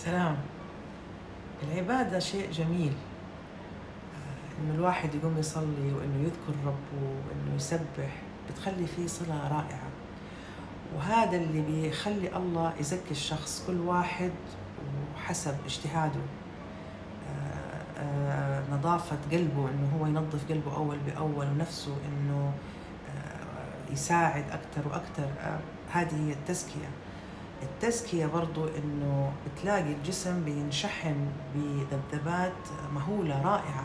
سلام. العبادة شيء جميل، إنه الواحد يقوم يصلي وإنه يذكر ربه وإنه يسبح، بتخلي فيه صلة رائعة، وهذا اللي بيخلي الله يزكي الشخص، كل واحد وحسب اجتهاده. نظافة قلبه، إنه هو ينظف قلبه أول بأول، ونفسه إنه يساعد أكثر وأكثر. هذه هي التزكية. التزكية برضو إنه بتلاقي الجسم بينشحن بذبذبات مهولة رائعة.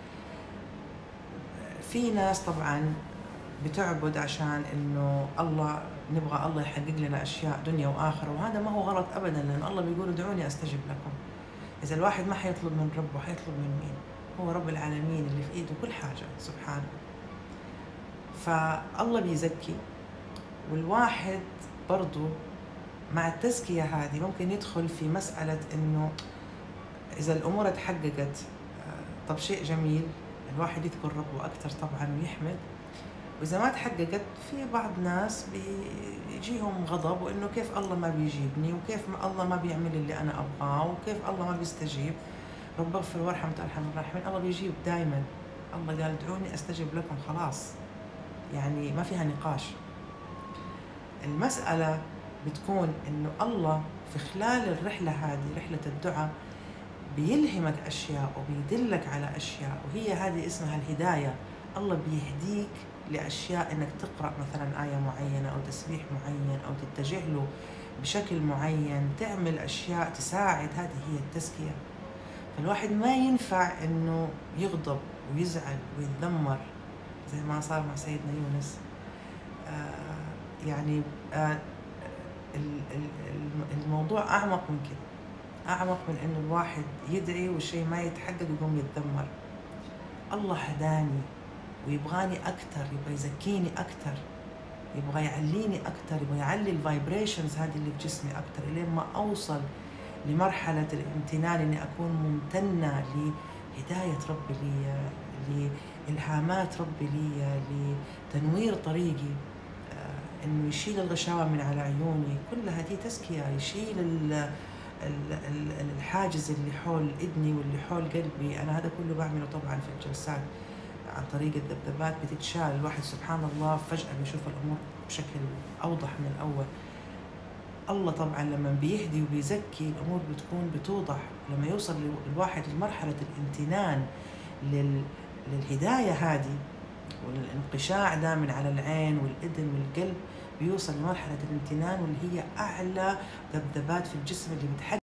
في ناس طبعا بتعبد عشان إنه الله، نبغى الله يحقق لنا أشياء دنيا وآخرة، وهذا ما هو غلط أبدا، لأن الله بيقول ادعوني أستجب لكم. إذا الواحد ما حيطلب من ربه حيطلب من مين؟ هو رب العالمين اللي في إيده كل حاجة سبحانه. فالله بيزكي، والواحد برضو مع التزكية هذه ممكن يدخل في مسألة إنه إذا الأمور تحققت، طب شيء جميل، الواحد يذكر ربه أكثر طبعا ويحمد. وإذا ما تحققت، في بعض ناس بيجيهم غضب، وإنه كيف الله ما بيجيبني، وكيف الله ما بيعمل اللي أنا أبغاه، وكيف الله ما بيستجيب. رب اغفر وارحم أنت أرحم الراحمين. الله بيجيب دائما. الله قال ادعوني أستجب لكم، خلاص، يعني ما فيها نقاش. المسألة بتكون إنه الله في خلال الرحلة هذه، رحلة الدعاء، بيلهمك أشياء وبيدلك على أشياء، وهي هذه اسمها الهداية. الله بيهديك لأشياء، إنك تقرأ مثلا آية معينة أو تسبيح معين أو تتجه له بشكل معين، تعمل أشياء تساعد. هذه هي التزكية. فالواحد ما ينفع إنه يغضب ويزعل ويتذمر زي ما صار مع سيدنا يونس. يعني الموضوع أعمق من كده، أعمق من إنه الواحد يدعي والشيء ما يتحقق ويقوم يتذمر. الله هداني ويبغاني أكثر، يبغى يزكيني أكثر، يبغى يعليني أكثر، يبغى يعلي الفايبريشنز هذه اللي في جسمي أكثر، لين ما أوصل لمرحلة الامتنان، إني أكون ممتنة لهداية ربي لي، لإلهامات ربي لي، لتنوير طريقي، إنه يشيل الغشاوة من على عيوني. كل هذه تزكية. يشيل الحاجز اللي حول إذني واللي حول قلبي. أنا هذا كله بعمله طبعا في الجلسات عن طريق الذبذبات، بتتشال. الواحد سبحان الله فجأة بيشوف الأمور بشكل أوضح من الأول. الله طبعا لما بيهدي وبيزكي، الأمور بتكون بتوضح. لما يوصل الواحد لمرحلة الامتنان للهداية هذه والانقشاع ده من على العين والإذن والقلب، بيوصل لمرحلة الامتنان، واللي هي أعلى ذبذبات في الجسم اللي بتحقق